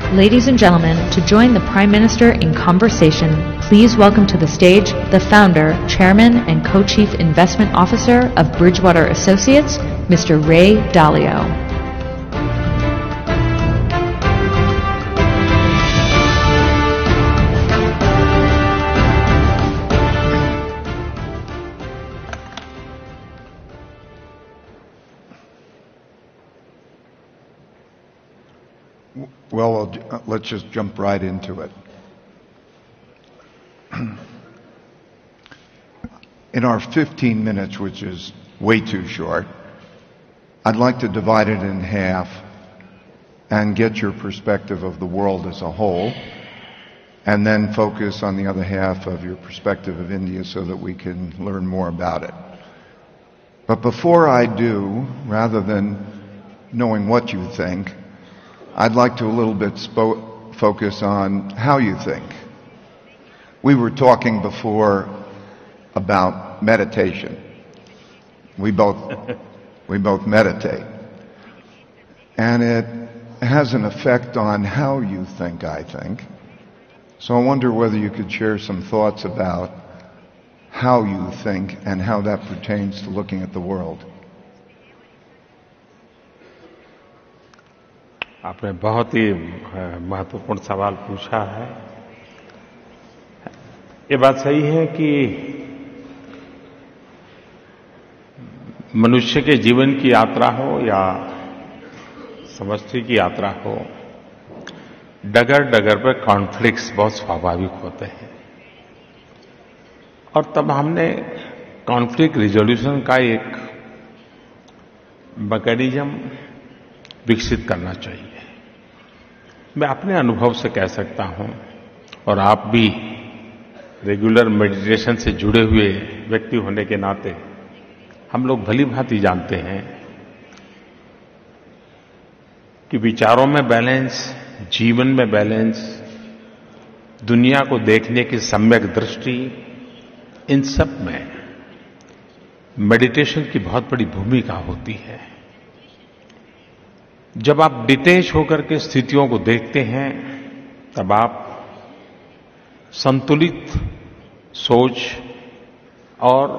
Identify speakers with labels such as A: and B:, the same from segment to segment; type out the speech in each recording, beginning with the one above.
A: Ladies and gentlemen, to join the Prime Minister in conversation, please welcome to the stage the founder, chairman, and co-chief investment officer of Bridgewater Associates, Mr. Ray Dalio.
B: Well, let's just jump right into it. In our 15 minutes, which is way too short, I'd like to divide it in half and get your perspective of the world as a whole, and then focus on the other half of your perspective of India so that we can learn more about it. But before I do, rather than knowing what you think, I'd like to a little bit focus on how you think. We were talking before about meditation. We both meditate. And it has an effect on how you think, I think. So I wonder whether you could share some thoughts about how you think and how that pertains to looking at the world.
C: आपने बहुत ही महत्वपूर्ण सवाल पूछा है। ये बात सही है कि मनुष्य के जीवन की यात्रा हो या समष्टि की यात्रा हो, डगर डगर पर कॉन्फ्लिक्ट्स बहुत स्वाभाविक होते हैं। और तब हमने कॉन्फ्लिक्ट रिजोल्यूशन का एक मैकेनिज्म विकसित करना चाहिए। मैं अपने अनुभव से कह सकता हूं, और आप भी रेगुलर मेडिटेशन से जुड़े हुए व्यक्ति होने के नाते हम लोग भली भांति जानते हैं कि विचारों में बैलेंस, जीवन में बैलेंस, दुनिया को देखने की सम्यक दृष्टि, इन सब में मेडिटेशन की बहुत बड़ी भूमिका होती है। जब आप डिटेच होकर के स्थितियों को देखते हैं, तब आप संतुलित सोच और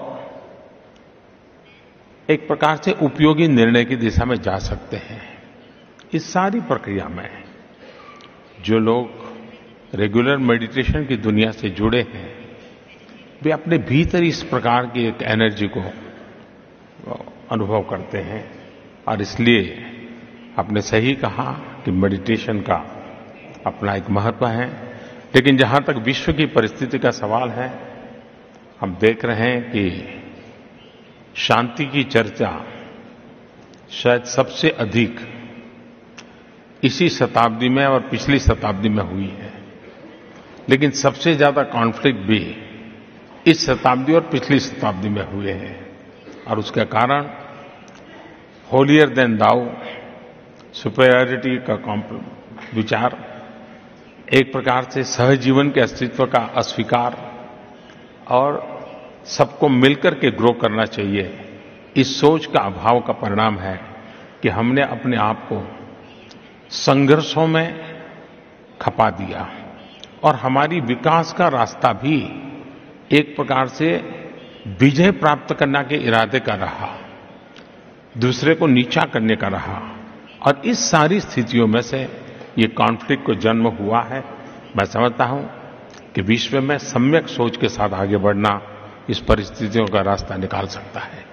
C: एक प्रकार से उपयोगी निर्णय की दिशा में जा सकते हैं। इस सारी प्रक्रिया में जो लोग रेगुलर मेडिटेशन की दुनिया से जुड़े हैं, वे अपने भीतर इस प्रकार की एक एनर्जी को अनुभव करते हैं। और इसलिए आपने सही कहा कि मेडिटेशन का अपना एक महत्व है। लेकिन जहां तक विश्व की परिस्थिति का सवाल है, हम देख रहे हैं कि शांति की चर्चा शायद सबसे अधिक इसी शताब्दी में और पिछली शताब्दी में हुई है। लेकिन सबसे ज्यादा कॉन्फ्लिक्ट भी इस शताब्दी और पिछली शताब्दी में हुए हैं। और उसका कारण होलियर देन दाउ, सुपेरियरिटी का विचार, एक प्रकार से सहजीवन के अस्तित्व का अस्वीकार और सबको मिलकर के ग्रो करना चाहिए, इस सोच का अभाव का परिणाम है कि हमने अपने आप को संघर्षों में खपा दिया और हमारी विकास का रास्ता भी एक प्रकार से विजय प्राप्त करने के इरादे का रहा, दूसरे को नीचा करने का रहा। और इस सारी स्थितियों में से ये कॉन्फ्लिक्ट को जन्म हुआ है। मैं समझता हूं कि विश्व में सम्यक सोच के साथ आगे बढ़ना इस परिस्थितियों का रास्ता निकाल सकता है।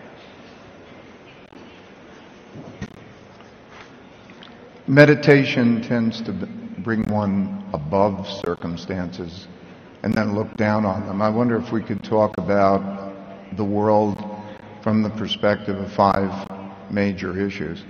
B: Meditation tends to bring one above circumstances and then look down on them. I wonder if we could talk about the world from the perspective of 5 major issues.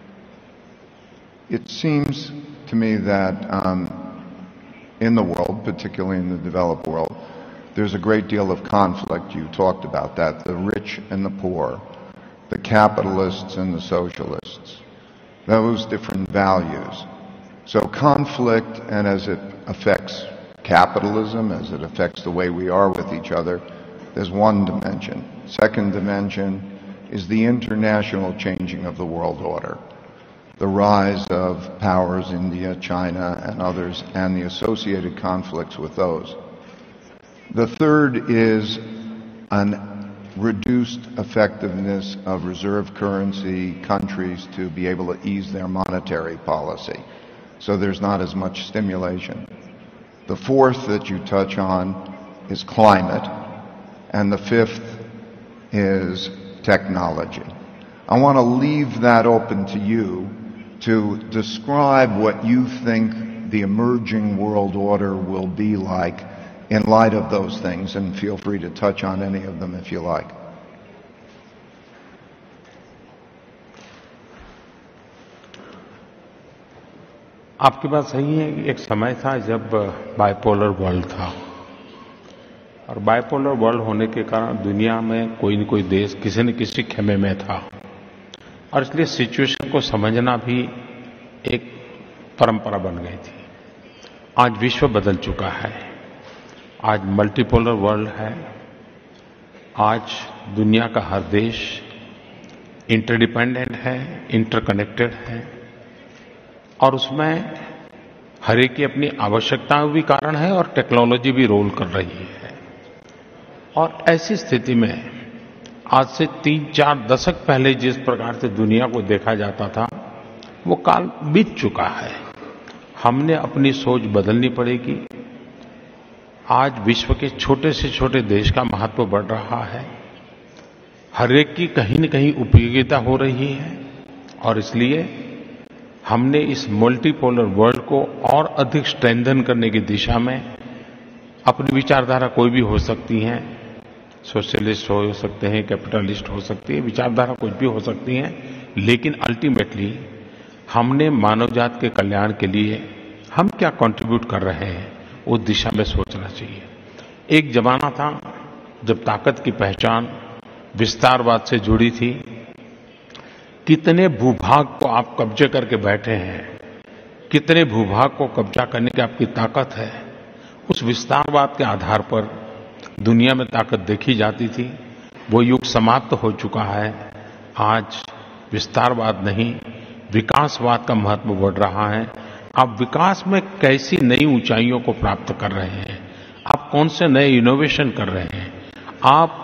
B: It seems to me that in the world, particularly in the developed world, there's a great deal of conflict. You talked about that, the rich and the poor, the capitalists and the socialists, those different values. So conflict, and as it affects capitalism, as it affects the way we are with each other, there's one dimension. Second dimension is the international changing of the world order. the rise of powers, India, China, and others, and the associated conflicts with those. The third is an reduced effectiveness of reserve currency countries to be able to ease their monetary policy. So there's not as much stimulation. The fourth that you touch on is climate, and the fifth is technology. I want to leave that open to you to describe what you think the emerging world order will be like in light of those things, and feel free to touch on any of them if you like.
C: आपकी बात सही है कि एक समय था जब bipolar world था, और बाइपोलर वर्ल्ड होने के कारण दुनिया में कोई न कोई देश किसी न किसी खेमे में था, और इसलिए सिचुएशन को समझना भी एक परंपरा बन गई थी। आज विश्व बदल चुका है, आज मल्टीपोलर वर्ल्ड है। आज दुनिया का हर देश इंटरडिपेंडेंट है, इंटरकनेक्टेड है, और उसमें हर एक की अपनी आवश्यकताएं भी कारण है और टेक्नोलॉजी भी रोल कर रही है। और ऐसी स्थिति में आज से 3-4 दशक पहले जिस प्रकार से दुनिया को देखा जाता था, वो काल बीत चुका है। हमने अपनी सोच बदलनी पड़ेगी। आज विश्व के छोटे से छोटे देश का महत्व बढ़ रहा है, हर एक की कहीं न कहीं उपयोगिता हो रही है, और इसलिए हमने इस मल्टीपोलर वर्ल्ड को और अधिक स्ट्रेंथन करने की दिशा में अपनी विचारधारा कोई भी हो सकती है, सोशलिस्ट हो सकते हैं, कैपिटलिस्ट हो सकती है, विचारधारा कुछ भी हो सकती है, लेकिन अल्टीमेटली हमने मानव जात के कल्याण के लिए हम क्या कंट्रीब्यूट कर रहे हैं उस दिशा में सोचना चाहिए। एक जमाना था जब ताकत की पहचान विस्तारवाद से जुड़ी थी। कितने भूभाग को आप कब्जे करके बैठे हैं, कितने भूभाग को कब्जा करने की आपकी ताकत है, उस विस्तारवाद के आधार पर दुनिया में ताकत देखी जाती थी। वो युग समाप्त हो चुका है। आज विस्तारवाद नहीं, विकासवाद का महत्व बढ़ रहा है। आप विकास में कैसी नई ऊंचाइयों को प्राप्त कर रहे हैं, आप कौन से नए इनोवेशन कर रहे हैं, आप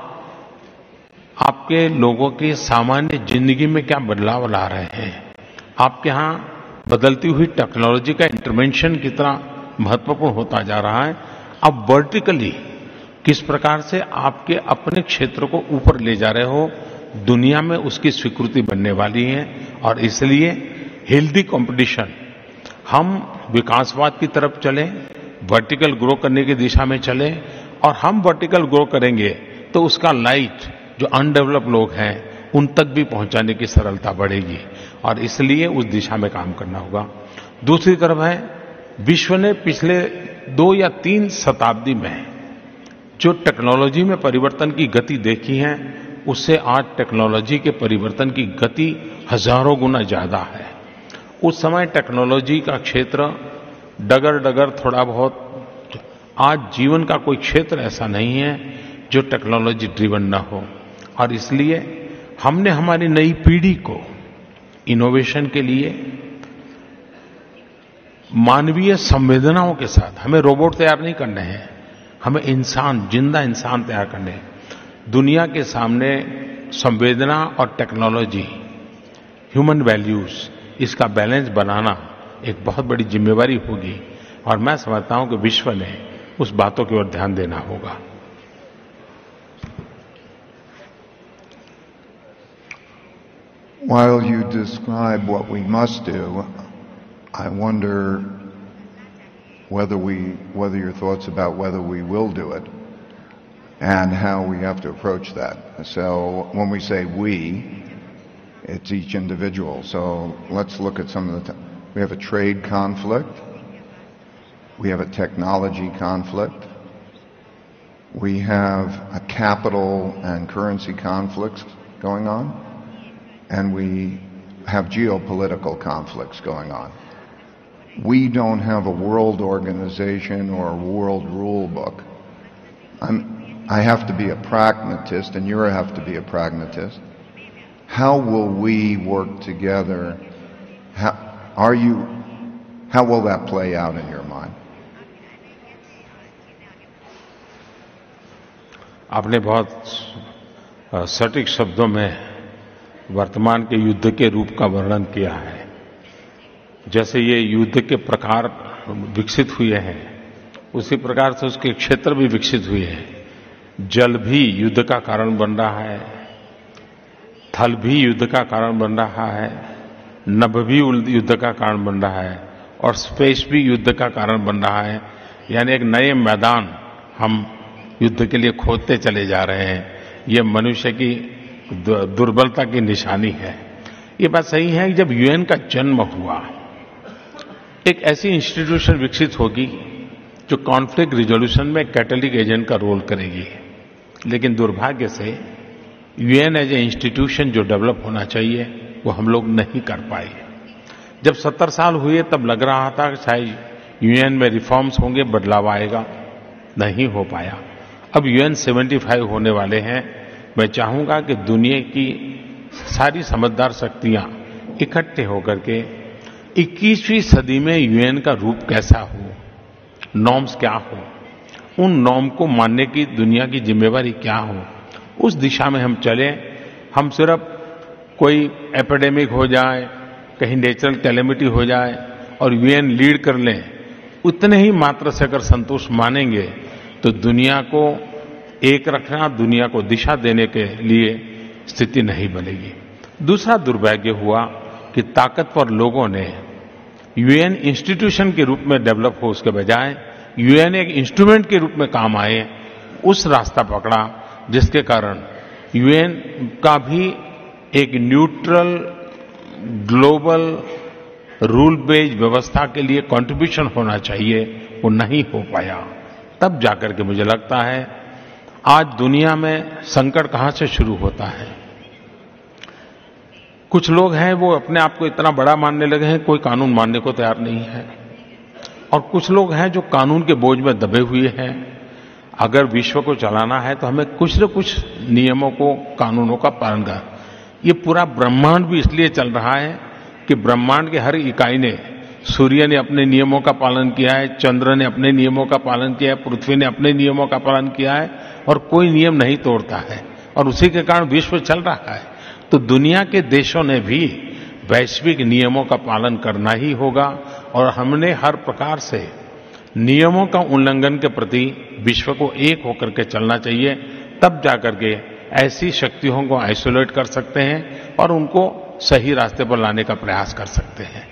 C: आपके लोगों की सामान्य जिंदगी में क्या बदलाव ला रहे हैं, आपके यहाँ बदलती हुई टेक्नोलॉजी का इंटरवेंशन कितना महत्वपूर्ण होता जा रहा है। अब वर्टिकली किस प्रकार से आपके अपने क्षेत्र को ऊपर ले जा रहे हो, दुनिया में उसकी स्वीकृति बनने वाली है। और इसलिए हेल्दी कंपटीशन, हम विकासवाद की तरफ चलें, वर्टिकल ग्रो करने की दिशा में चलें, और हम वर्टिकल ग्रो करेंगे तो उसका लाइट जो अनडेवलप लोग हैं उन तक भी पहुंचाने की सरलता बढ़ेगी, और इसलिए उस दिशा में काम करना होगा। दूसरी तरफ है, विश्व ने पिछले 2 या 3 शताब्दी में जो टेक्नोलॉजी में परिवर्तन की गति देखी है, उससे आज टेक्नोलॉजी के परिवर्तन की गति हजारों गुना ज्यादा है। उस समय टेक्नोलॉजी का क्षेत्र डगर थोड़ा बहुत, आज जीवन का कोई क्षेत्र ऐसा नहीं है जो टेक्नोलॉजी ड्रिवन न हो। और इसलिए हमने हमारी नई पीढ़ी को इनोवेशन के लिए मानवीय संवेदनाओं के साथ, हमें रोबोट तैयार नहीं करने हैं, हमें इंसान, जिंदा इंसान तैयार करने हैं। दुनिया के सामने संवेदना और टेक्नोलॉजी, ह्यूमन वैल्यूज, इसका बैलेंस बनाना एक बहुत बड़ी जिम्मेवारी होगी, और मैं समझता हूं कि विश्व ने उस बातों की ओर ध्यान देना होगा।
B: While you describe what we must do, I wonder whether your thoughts about whether we will do it and how we have to approach that. So when we say we, it's each individual. So let's look at some of the we have a trade conflict, we have a technology conflict, we have a capital and currency conflicts going on, and we have geopolitical conflicts going on. We don't have a world organization or a world rule book. I have to be a pragmatist, and you have to be a pragmatist. How will we work together? How will that play out in your mind?
C: आपने बहुत सटीक शब्दों में वर्तमान के युद्ध के रूप का वर्णन किया है। जैसे ये युद्ध के प्रकार विकसित हुए हैं, उसी प्रकार से उसके क्षेत्र भी विकसित हुए हैं। जल भी युद्ध का कारण बन रहा है, थल भी युद्ध का कारण बन रहा है, नभ भी युद्ध का कारण बन रहा है और स्पेस भी युद्ध का कारण बन रहा है। यानी एक नए मैदान हम युद्ध के लिए खोदते चले जा रहे हैं। ये मनुष्य की दुर्बलता की निशानी है। ये बात सही है कि जब यूएन का जन्म हुआ, एक ऐसी इंस्टीट्यूशन विकसित होगी जो कॉन्फ्लिक्ट रिजोल्यूशन में कैटलिटिक एजेंट का रोल करेगी। लेकिन दुर्भाग्य से यूएन एज ए इंस्टीट्यूशन जो डेवलप होना चाहिए वो हम लोग नहीं कर पाए। जब 70 साल हुए तब लग रहा था कि शायद यूएन में रिफॉर्म्स होंगे, बदलाव आएगा, नहीं हो पाया। अब यूएन 75 होने वाले हैं। मैं चाहूंगा कि दुनिया की सारी समझदार शक्तियां इकट्ठे होकर के 21वीं सदी में यूएन का रूप कैसा हो, नॉर्म्स क्या हो, उन नॉर्म को मानने की दुनिया की जिम्मेवारी क्या हो, उस दिशा में हम चलें। हम सिर्फ कोई एपिडेमिक हो जाए, कहीं नेचुरल कैलेमिटी हो जाए और यूएन लीड कर लें, उतने ही मात्र से अगर संतोष मानेंगे तो दुनिया को एक रखना, दुनिया को दिशा देने के लिए स्थिति नहीं बनेगी। दूसरा दुर्भाग्य हुआ कि ताकतवर लोगों ने यूएन इंस्टीट्यूशन के रूप में डेवलप हो उसके बजाय यूएन एक इंस्ट्रूमेंट के रूप में काम आए, उस रास्ता पकड़ा जिसके कारण यूएन का भी एक न्यूट्रल ग्लोबल रूल बेस्ड व्यवस्था के लिए कंट्रीब्यूशन होना चाहिए, वो नहीं हो पाया। तब जाकर के मुझे लगता है आज दुनिया में संकट कहां से शुरू होता है। कुछ लोग हैं वो अपने आप को इतना बड़ा मानने लगे हैं, कोई कानून मानने को तैयार नहीं है, और कुछ लोग हैं जो कानून के बोझ में दबे हुए हैं। अगर विश्व को चलाना है तो हमें कुछ न कुछ नियमों को, कानूनों का पालन करना। ये पूरा ब्रह्मांड भी इसलिए चल रहा है कि ब्रह्मांड के हर इकाई ने, सूर्य ने अपने नियमों का पालन किया है, चंद्र ने अपने नियमों का पालन किया है, पृथ्वी ने अपने नियमों का पालन किया है और कोई नियम नहीं तोड़ता है, और उसी के कारण विश्व चल रहा है। तो दुनिया के देशों ने भी वैश्विक नियमों का पालन करना ही होगा और हमने हर प्रकार से नियमों का उल्लंघन के प्रति विश्व को एक होकर के चलना चाहिए। तब जाकर के ऐसी शक्तियों को आइसोलेट कर सकते हैं और उनको सही रास्ते पर लाने का प्रयास कर सकते हैं।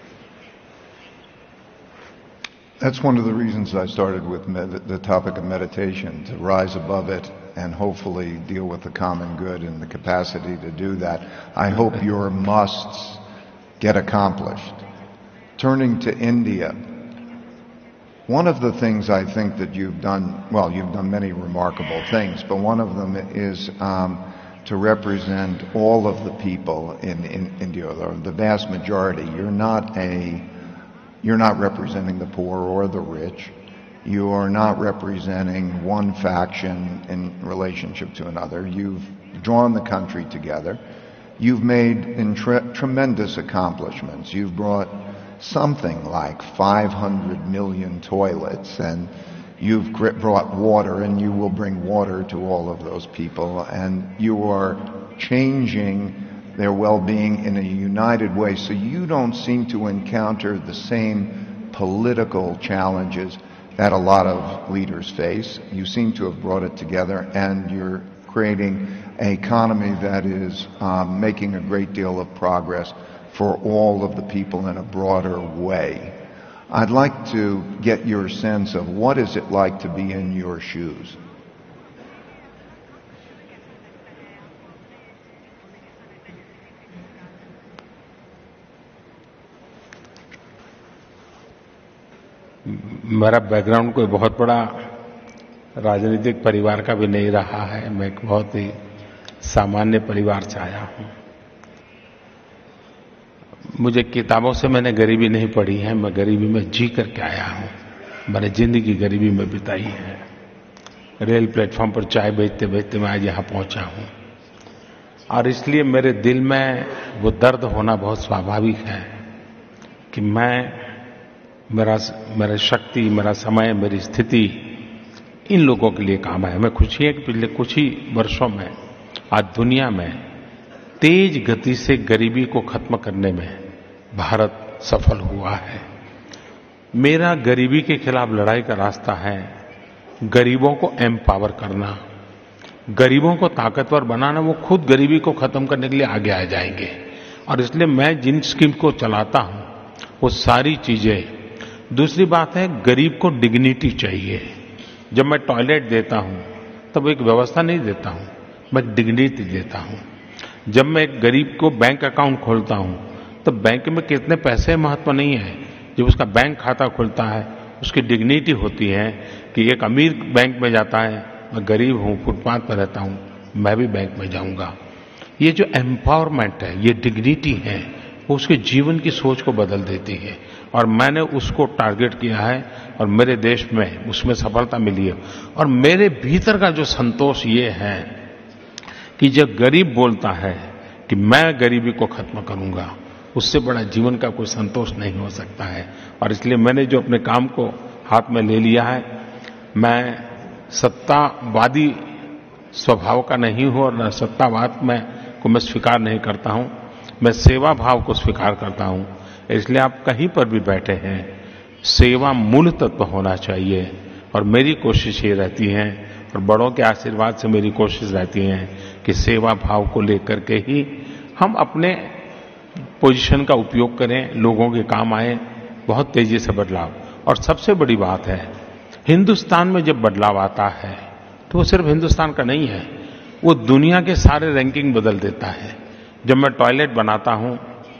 B: That's one of the reasons I started with the topic of meditation, to rise above it and hopefully deal with the common good and the capacity to do that. I hope your musts get accomplished. Turning to India, one of the things I think that you've done, well, you've done many remarkable things, but one of them is to represent all of the people in India, or the vast majority. You're not representing the poor or the rich. You are not representing one faction in relationship to another. You've drawn the country together. You've made tremendous accomplishments. You've brought something like 500 million toilets, and you've brought water, and you will bring water to all of those people, and you are changing their well-being in a united way. So you don't seem to encounter the same political challenges that a lot of leaders face. You seem to have brought it together, and you're creating an economy that is making a great deal of progress for all of the people in a broader way. I'd like to get your sense of what is it like to be in your shoes.
C: मेरा background कोई बहुत बड़ा राजनीतिक परिवार का भी नहीं रहा है। मैं एक बहुत ही सामान्य परिवार से आया हूं। मुझे किताबों से मैंने गरीबी नहीं पढ़ी है, मैं गरीबी में जी करके आया हूं। मैंने जिंदगी गरीबी में बिताई है। रेल प्लेटफॉर्म पर चाय बेचते बेचते मैं आज यहां पहुंचा हूं, और इसलिए मेरे दिल में वो दर्द होना बहुत स्वाभाविक है। कि मेरा शक्ति, मेरा समय, मेरी स्थिति इन लोगों के लिए काम है। हमें खुशी है कि पिछले कुछ ही वर्षों में आज दुनिया में तेज गति से गरीबी को खत्म करने में भारत सफल हुआ है। मेरा गरीबी के खिलाफ लड़ाई का रास्ता है गरीबों को एम्पावर करना, गरीबों को ताकतवर बनाना। वो खुद गरीबी को खत्म करने के लिए आगे आ जाएंगे। और इसलिए मैं जिन स्कीम को चलाता हूं वो सारी चीजें, दूसरी बात है गरीब को डिग्निटी चाहिए। जब मैं टॉयलेट देता हूं तब एक व्यवस्था नहीं देता हूं, मैं डिग्निटी देता हूं। जब मैं एक गरीब को बैंक अकाउंट खोलता हूं तो बैंक में कितने पैसे महत्व नहीं है। जब उसका बैंक खाता खुलता है उसकी डिग्निटी होती है कि एक अमीर बैंक में जाता है, मैं गरीब हूं, फुटपाथ पर रहता हूं, मैं भी बैंक में जाऊंगा। ये जो एम्पावरमेंट है, ये डिग्निटी है, वो उसके जीवन की सोच को बदल देती है। और मैंने उसको टारगेट किया है और मेरे देश में उसमें सफलता मिली है। और मेरे भीतर का जो संतोष ये है कि जब गरीब बोलता है कि मैं गरीबी को खत्म करूंगा, उससे बड़ा जीवन का कोई संतोष नहीं हो सकता है। और इसलिए मैंने जो अपने काम को हाथ में ले लिया है, मैं सत्तावादी स्वभाव का नहीं हूं और सत्तावाद को मैं स्वीकार नहीं करता हूं, मैं सेवा भाव को स्वीकार करता हूं। इसलिए आप कहीं पर भी बैठे हैं, सेवा मूल तत्व होना चाहिए। और मेरी कोशिश ये रहती है और बड़ों के आशीर्वाद से मेरी कोशिश रहती है कि सेवा भाव को लेकर के ही हम अपने पोजीशन का उपयोग करें, लोगों के काम आए। बहुत तेजी से बदलाव। और सबसे बड़ी बात है, हिंदुस्तान में जब बदलाव आता है तो वो सिर्फ हिंदुस्तान का नहीं है, वो दुनिया के सारे रैंकिंग बदल देता है। जब मैं टॉयलेट बनाता हूं,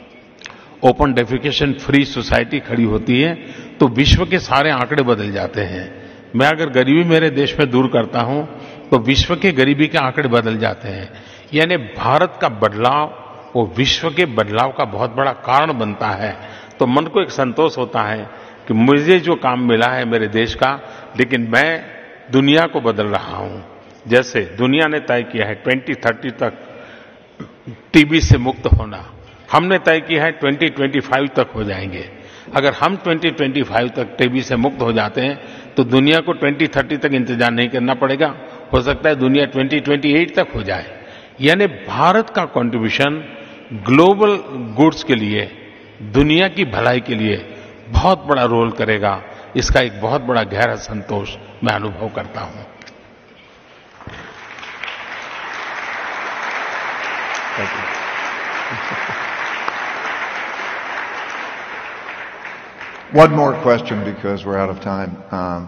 C: ओपन डेफिकेशन फ्री सोसाइटी खड़ी होती है तो विश्व के सारे आंकड़े बदल जाते हैं। मैं अगर गरीबी मेरे देश में दूर करता हूं तो विश्व के गरीबी के आंकड़े बदल जाते हैं। यानी भारत का बदलाव वो विश्व के बदलाव का बहुत बड़ा कारण बनता है। तो मन को एक संतोष होता है कि मुझे जो काम मिला है मेरे देश का, लेकिन मैं दुनिया को बदल रहा हूं। जैसे दुनिया ने तय किया है 2030 तक टीबी से मुक्त होना, हमने तय किया है 2025 तक हो जाएंगे। अगर हम 2025 तक टीबी से मुक्त हो जाते हैं तो दुनिया को 2030 तक इंतजार नहीं करना पड़ेगा। हो सकता है दुनिया 2028 तक हो जाए। यानी भारत का कंट्रीब्यूशन ग्लोबल गुड्स के लिए, दुनिया की भलाई के लिए बहुत बड़ा रोल करेगा। इसका एक बहुत बड़ा गहरा संतोष मैं अनुभव करता हूं।
B: One more question because we're out of time.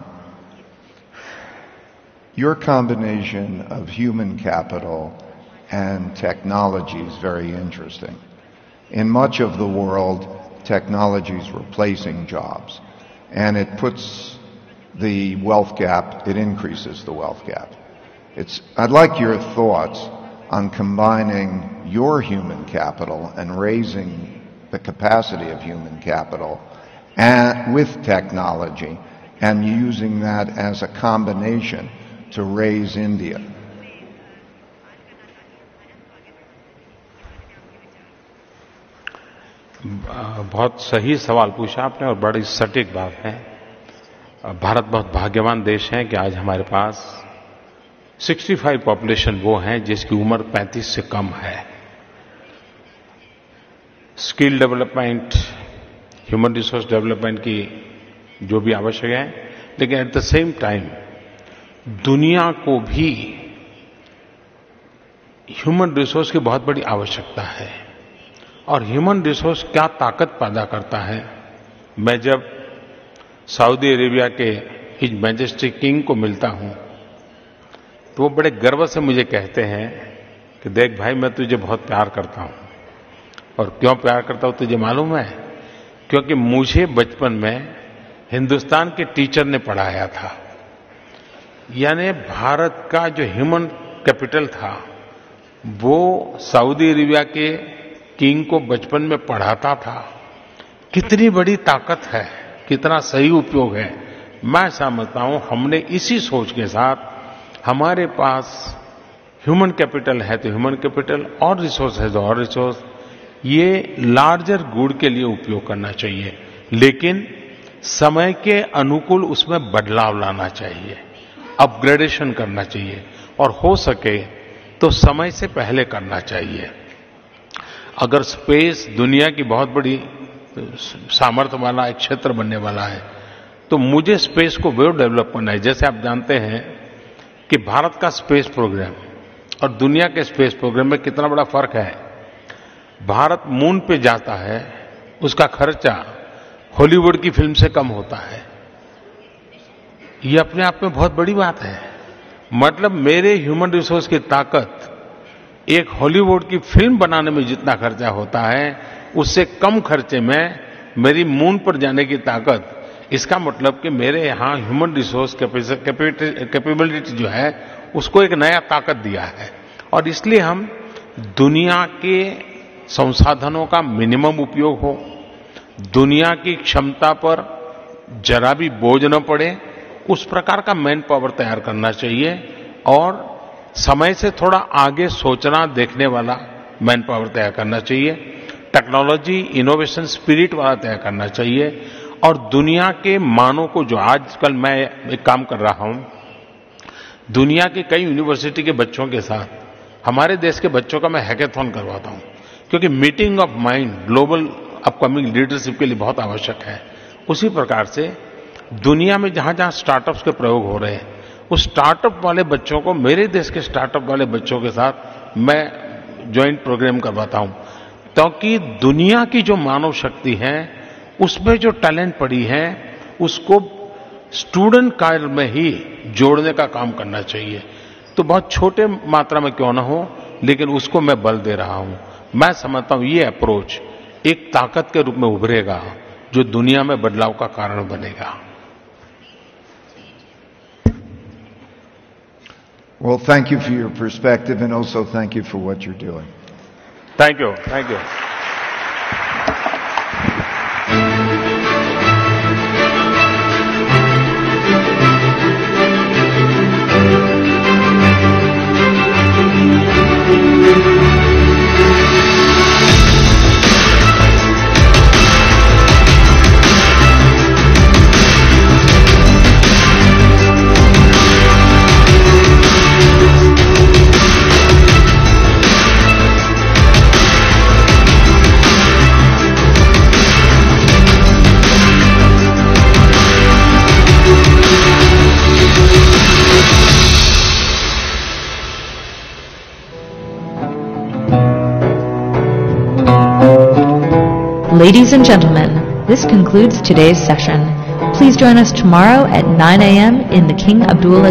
B: Your combination of human capital and technology is very interesting. In much of the world, technology is replacing jobs, and it puts the wealth gap, it increases the wealth gap. I'd like your thoughts on combining your human capital and raising the capacity of human capital with technology and using that as a combination to raise India.
C: बहुत सही सवाल पूछा आपने और बड़ी सटीक बात है। भारत बहुत भाग्यवान देश है कि आज हमारे पास 65 पॉपुलेशन वो है जिसकी उम्र 35 से कम है। Skill development, human resource development की जो भी आवश्यक है, लेकिन एट द सेम टाइम दुनिया को भी ह्यूमन रिसोर्स की बहुत बड़ी आवश्यकता है। और ह्यूमन रिसोर्स क्या ताकत पैदा करता है। मैं जब सऊदी अरेबिया के हिज मैजेस्टी किंग को मिलता हूं तो वो बड़े गर्व से मुझे कहते हैं कि देख भाई, मैं तुझे बहुत प्यार करता हूं। और क्यों प्यार करता हूं तुझे मालूम है? क्योंकि मुझे बचपन में हिंदुस्तान के टीचर ने पढ़ाया था। यानी भारत का जो ह्यूमन कैपिटल था वो सऊदी अरेबिया के किंग को बचपन में पढ़ाता था। कितनी बड़ी ताकत है, कितना सही उपयोग है। मैं समझता हूं हमने इसी सोच के साथ, हमारे पास ह्यूमन कैपिटल है तो ह्यूमन कैपिटल और रिसोर्स है तो और रिसोर्स, ये लार्जर गुड के लिए उपयोग करना चाहिए, लेकिन समय के अनुकूल उसमें बदलाव लाना चाहिए, अपग्रेडेशन करना चाहिए और हो सके तो समय से पहले करना चाहिए। अगर स्पेस दुनिया की बहुत बड़ी सामर्थ्य वाला एक क्षेत्र बनने वाला है तो मुझे स्पेस को वो डेवलप करना है। जैसे आप जानते हैं कि भारत का स्पेस प्रोग्राम और दुनिया के स्पेस प्रोग्राम में कितना बड़ा फर्क है। भारत मून पे जाता है, उसका खर्चा हॉलीवुड की फिल्म से कम होता है। ये अपने आप में बहुत बड़ी बात है। मतलब मेरे ह्यूमन रिसोर्स की ताकत एक हॉलीवुड की फिल्म बनाने में जितना खर्चा होता है उससे कम खर्चे में मेरी मून पर जाने की ताकत। इसका मतलब कि मेरे यहां ह्यूमन रिसोर्स कैपेबिलिटी जो है उसको एक नया ताकत दिया है और इसलिए हम दुनिया के संसाधनों का मिनिमम उपयोग हो, दुनिया की क्षमता पर जरा भी बोझ न पड़े, उस प्रकार का मैन पावर तैयार करना चाहिए और समय से थोड़ा आगे सोचना देखने वाला मैन पावर तैयार करना चाहिए, टेक्नोलॉजी इनोवेशन स्पिरिट वाला तैयार करना चाहिए और दुनिया के मानव को, जो आजकल मैं एक काम कर रहा हूं, दुनिया के कई यूनिवर्सिटी के बच्चों के साथ हमारे देश के बच्चों का मैं हैकेथॉन करवाता हूं, क्योंकि meeting of mind global upcoming leadership के लिए बहुत आवश्यक है। उसी प्रकार से दुनिया में जहां जहां स्टार्टअप्स के प्रयोग हो रहे हैं, उस स्टार्टअप वाले बच्चों को, मेरे देश के स्टार्टअप वाले बच्चों के साथ मैं ज्वाइंट प्रोग्राम करवाता हूं, ताकि दुनिया की जो मानव शक्ति है उसमें जो टैलेंट पड़ी है उसको स्टूडेंट काल में ही जोड़ने का काम करना चाहिए। तो बहुत छोटे मात्रा में क्यों ना हो, लेकिन उसको मैं बल दे रहा हूं। मैं समझता हूं ये अप्रोच एक ताकत के रूप में उभरेगा जो दुनिया में बदलाव का कारण बनेगा।
B: Well, thank you for your perspective and also thank you for what you're doing.
C: Thank you. Thank you.
A: Ladies and gentlemen, this concludes today's session. Please join us tomorrow at 9 a.m. in the King Abdullah